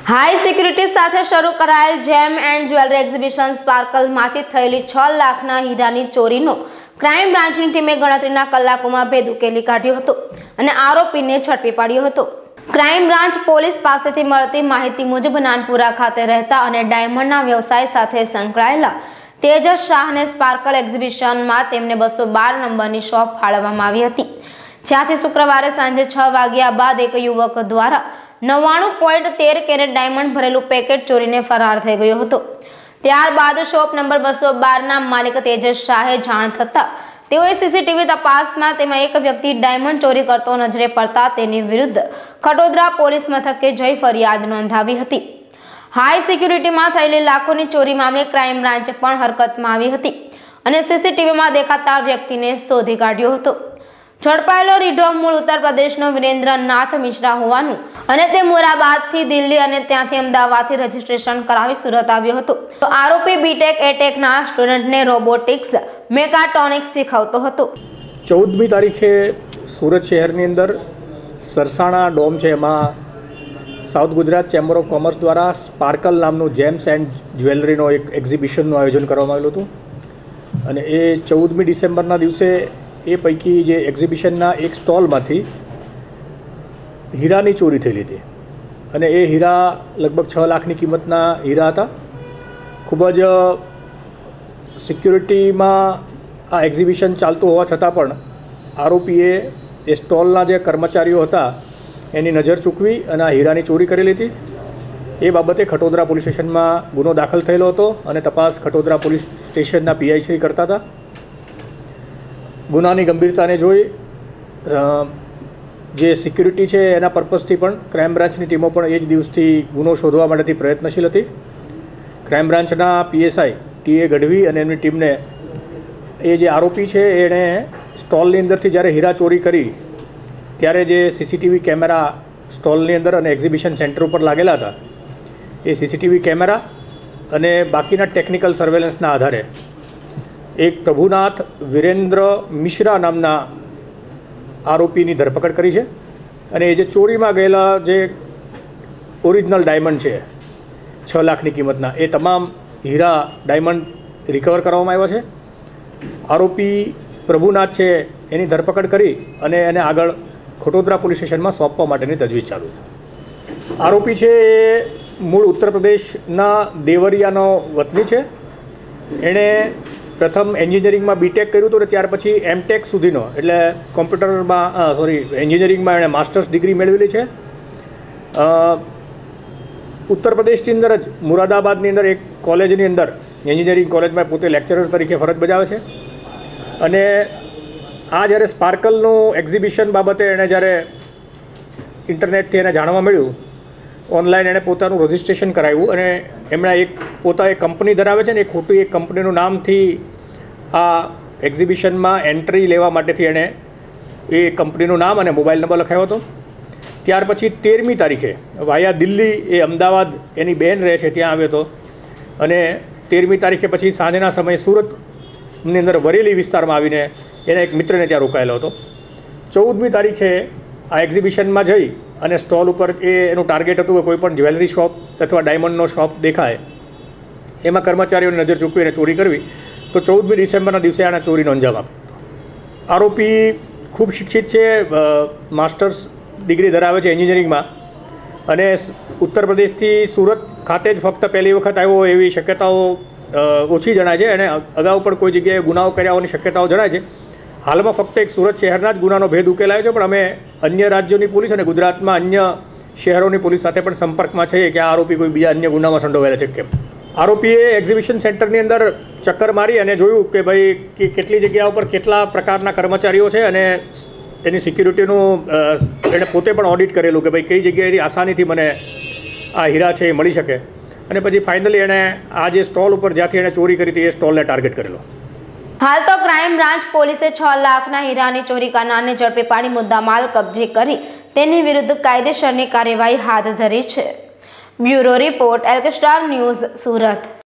High security સાથે શરૂ કરાયેલ જેમ એન્ડ જ્વેલરી એક્ઝિબિશન સ્પાર્કલમાંથી થયેલી 6 લાખના હીરાની ચોરીનો ક્રાઇમ બ્રાન્ચની ટીમે ગણતરીના કલાકોમાં ભેદ ઉકેલી કાઢ્યો હતો અને આરોપીને ઝડપી પાડ્યો હતો। ક્રાઇમ બ્રાન્ચ પોલીસ પાસેથી મળતી માહિતી મુજબ નાનપુરા ખાતે રહેતા અને ડાયમંડના વ્યવસાય સાથે સંકળાયેલા તેજસ શાહને સ્પાર્કલ એક્ઝિબિશનમાં તેમને 212 નંબરની શોપ ફાળવવામાં આવી હતી, જ્યાંથી શુક્રવારે સાંજે 6 વાગ્યા બાદ એક યુવક દ્વારા 99.13 કેરેટ ડાયમંડ ભરેલું પેકેટ ચોરીને ફરાર થઈ ગયો હતો। ત્યારબાદ શોપ નંબર 212ના માલિક તેજસ શાહે જાણ થતા તેઓએ સીસીટીવી તપાસમાં તેમાં એક વ્યક્તિ ડાયમંડ ચોરી કરતો નજરે પડતા તેની વિરુદ્ધ ખટોદરા પોલીસ મથકે જઈ ફરિયાદ નોંધાવી હતી। હાઈ સિક્યુરિટીમાં થયેલી લાખોની ચોરી મામલે ક્રાઇમ બ્રાન્ચે પણ હરકતમાં આવી હતી અને સીસીટીવીમાં દેખાતા વ્યક્તિને શોધી કાઢ્યો હતો। ઝડપાયેલો રીઢો મૂળ ઉત્તર પ્રદેશનો વિરેન્દ્રનાથ મિશ્રા હોવાનું અને તે મોરાબાદથી દિલ્હી અને ત્યાંથી અમદાવાદથી રજીસ્ટ્રેશન કરાવી સુરત આવ્યો હતો। તો આરોપી બીટેક એટેકના સ્ટુડન્ટને રોબોટિક્સ મેકાટ્રોનિક્સ શીખવતો હતો। 14મી તારીખે સુરત શહેરની અંદર સરસાણા ડોમ છે, એમાં South Gujarat Chamber of Commerce દ્વારા સ્પાર્કલ નામનું જેમ્સ એન્ડ જ્વેલરીનો એક એક્ઝિબિશનનું આયોજન કરવામાં આવેલું હતું અને એ 14મી ડિસેમ્બરના દિવસે એ પૈકી જે એક્ઝિબિશનના એક સ્ટોલમાંથી હીરાની ચોરી થયેલી હતી અને એ હીરા લગભગ 6 લાખની કિંમતના હીરા હતા। ખૂબ જ સિક્યુરિટીમાં આ એક્ઝિબિશન ચાલતું હોવા છતાં પણ આરોપીએ એ સ્ટોલના જે કર્મચારીઓ હતા એની નજર ચૂકવી અને આ હીરાની ચોરી કરેલી હતી। એ બાબતે ખટોદરા પોલીસ સ્ટેશનમાં ગુનો દાખલ થયેલો હતો અને તપાસ ખટોદરા પોલીસ સ્ટેશનના પીઆઈ શ્રી કરતા હતા। ગુનાની ગંભીરતાને જોઈ જે સિક્યુરિટી છે એના પર્પઝથી પણ ક્રાઇમ બ્રાન્ચની ટીમો પણ એ જ દિવસથી ગુનો શોધવા માટેથી પ્રયત્નશીલ હતી। ક્રાઇમ બ્રાન્ચના પીએસઆઈ ટીએ ગઢવી અને એમની ટીમને એ જે આરોપી છે એણે સ્ટોલની અંદરથી જ્યારે હીરા ચોરી કરી ત્યારે જે સીસીટીવી કેમેરા સ્ટોલની અંદર અને એક્ઝિબિશન સેન્ટર ઉપર લાગેલા હતા એ સીસીટીવી કેમેરા અને બાકીના ટેકનિકલ સર્વેલન્સના આધારે એક પ્રભુનાથ વિરેન્દ્ર મિશ્રા નામના આરોપીની ધરપકડ કરી છે અને એ જે ચોરીમાં ગયેલા જે ઓરિજિનલ ડાયમંડ છે 6 લાખની કિંમતના એ તમામ હીરા ડાયમંડ રિકવર કરવામાં આવ્યા છે। આરોપી પ્રભુનાથ છે એની ધરપકડ કરી અને એને આગળ ખટોદરા પોલીસ સ્ટેશનમાં સોંપવા માટેની તજવીજ ચાલુ છે। આરોપી છે એ મૂળ ઉત્તર પ્રદેશના દેવરિયાનો વતની છે। એણે પ્રથમ એન્જિનિયરિંગમાં બીટેક કર્યું હતું અને ત્યાર પછી એમટેક સુધીનો એટલે એન્જિનિયરિંગમાં એણે માસ્ટર્સ ડિગ્રી મેળવેલી છે। ઉત્તર પ્રદેશની અંદર જ મુરાદાબાદની અંદર એક કોલેજની અંદર એન્જિનિયરિંગ કોલેજમાં પોતે લેક્ચરર તરીકે ફરજ બજાવે છે અને આ જ્યારે સ્પાર્કલનું એક્ઝિબિશન બાબતે એણે જ્યારે ઇન્ટરનેટથી એને જાણવા મળ્યું, ઓનલાઈન એણે પોતાનું રજિસ્ટ્રેશન કરાવ્યું અને એમણે પોતા એક કંપની ધરાવે છે ને એક ખોટી એક કંપનીનું નામથી આ એક્ઝિબિશનમાં એન્ટ્રી લેવા માટેથી એણે એ કંપનીનું નામ અને મોબાઈલ નંબર લખાવ્યો હતો। ત્યાર પછી 13મી તારીખે વાયા દિલ્હી એ અમદાવાદ એની બહેન રહે છે ત્યાં આવ્યો હતો અને 13મી તારીખે પછી સાંજના સમયે સુરતની અંદર વરેલી વિસ્તારમાં આવીને એના એક મિત્રને ત્યાં રોકાયેલો હતો। 14મી તારીખે આ એક્ઝિબિશનમાં જઈ અને સ્ટોલ ઉપર એનું ટાર્ગેટ હતું કે કોઈ પણ જ્વેલરી શોપ અથવા ડાયમંડનો શોપ દેખાય એમાં કર્મચારીઓની નજર ચૂકવી અને ચોરી કરવી। તો 14મી ડિસેમ્બરના દિવસે આણે ચોરીનો અંજામ આપ્યો। આરોપી ખૂબ શિક્ષિત છે, માસ્ટર્સ ડિગ્રી ધરાવે છે એન્જિનિયરિંગમાં અને ઉત્તર પ્રદેશથી સુરત ખાતે જ ફક્ત પહેલી વખત આવ્યો એવી શક્યતાઓ ઓછી જણાય છે। અને અગાઉ પણ કોઈ જગ્યાએ ગુનાઓ કર્યા હોવાની શક્યતાઓ જણાય છે। હાલમાં ફક્ત એક સુરત શહેરના જ ગુનાનો ભેદ ઉકેલાયો છે, પણ અમે અન્ય રાજ્યોની પોલીસ અને ગુજરાતમાં અન્ય શહેરોની પોલીસ સાથે પણ સંપર્કમાં છીએ કે આ આરોપી કોઈ બીજા અન્ય ગુનામાં સંડોવાયેલા છે કેમ। આરોપીએ એક્ઝિબિશન સેન્ટરની અંદર ચક્કર મારી અને જોયું કે ભાઈ કે કેટલી જગ્યાઓ પર કેટલા પ્રકારના કર્મચારીઓ છે અને એની સિક્યુરિટીનું એણે પોતે પણ ઓડિટ કરેલું કે ભાઈ કઈ જગ્યાએથી આસાનીથી મને આ હીરા છે એ મળી શકે અને પછી ફાઇનલી એણે આ જે સ્ટોલ ઉપર જ્યાંથી એણે ચોરી કરી હતી એ સ્ટોલને ટાર્ગેટ કરેલો। હાલ તો ક્રાઇમ બ્રાન્ચ પોલીસે 6 લાખના હીરાની ચોરી કરનારને ઝડપી પાડી મુદ્દામાલ કબજે કરી તેની વિરુદ્ધ કાયદેસરની કાર્યવાહી હાથ ધરી છે। Bureau report, LK star news, Surat.